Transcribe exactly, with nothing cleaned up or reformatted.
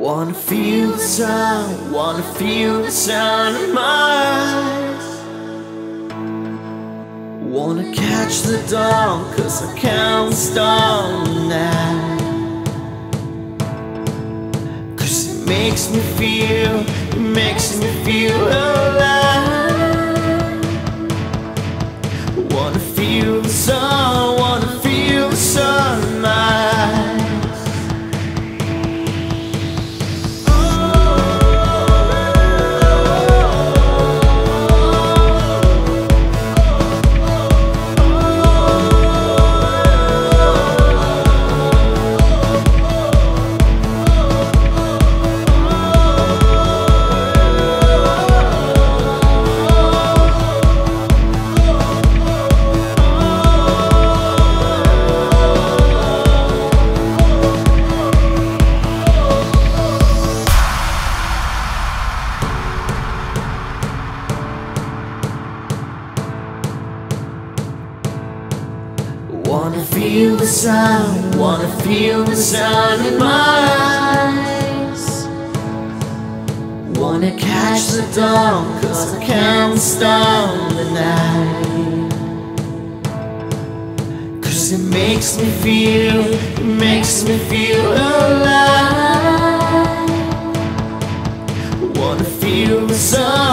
Wanna feel the sun, wanna feel the sun in my eyes. Wanna catch the dawn, cause I can't stop now. Cause it makes me feel, it makes me feel alive. Wanna feel the sun, wanna feel the sun in my eyes. Wanna feel the sun, wanna feel the sun in my eyes. Wanna catch the dawn, cause I can't stop the night. Cause it makes me feel, it makes me feel alive. Wanna feel the sun.